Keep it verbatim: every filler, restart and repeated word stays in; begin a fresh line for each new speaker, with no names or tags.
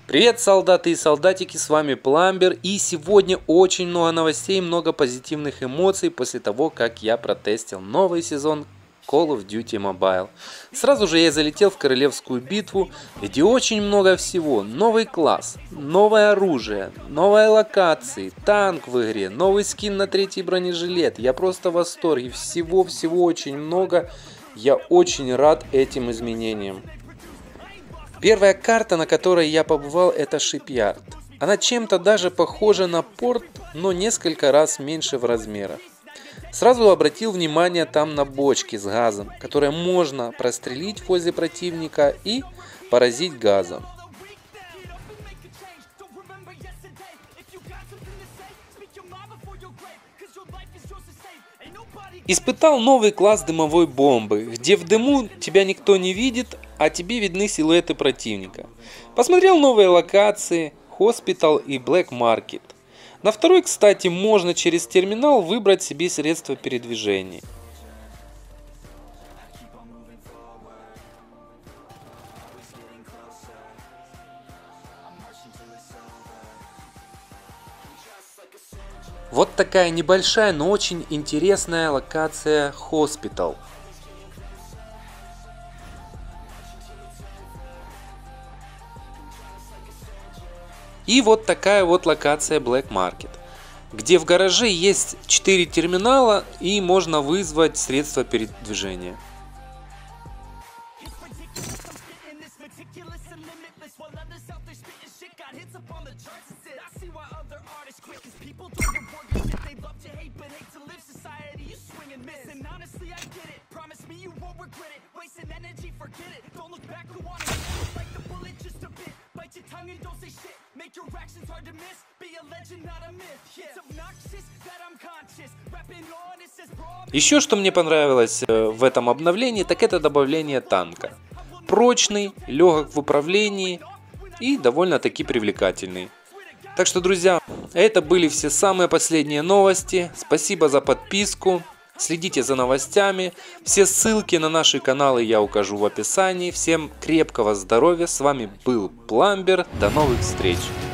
Привет, солдаты и солдатики, с вами Пломбер, и сегодня очень много новостей, много позитивных эмоций после того, как я протестил новый сезон Call of Duty Mobile. Сразу же я залетел в королевскую битву, где очень много всего. Новый класс, новое оружие, новые локации, танк в игре, новый скин на третий бронежилет. Я просто в восторге, всего-всего очень много. Я очень рад этим изменениям. Первая карта, на которой я побывал, это Шипьярд. Она чем-то даже похожа на порт, но несколько раз меньше в размерах. Сразу обратил внимание там на бочки с газом, которые можно прострелить возле противника и поразить газом. Испытал новый класс дымовой бомбы, где в дыму тебя никто не видит, а тебе видны силуэты противника. Посмотрел новые локации, Hospital и Black Market. На второй, кстати, можно через терминал выбрать себе средства передвижения. Вот такая небольшая, но очень интересная локация Hospital. И вот такая вот локация Black Market, где в гараже есть четыре терминала и можно вызвать средства передвижения. Еще что мне понравилось в этом обновлении, так это добавление танка. Прочный, легок в управлении и довольно-таки привлекательный. Так что, друзья, это были все самые последние новости. Спасибо за подписку. Следите за новостями. Все ссылки на наши каналы я укажу в описании. Всем крепкого здоровья. С вами был Пломбер. До новых встреч.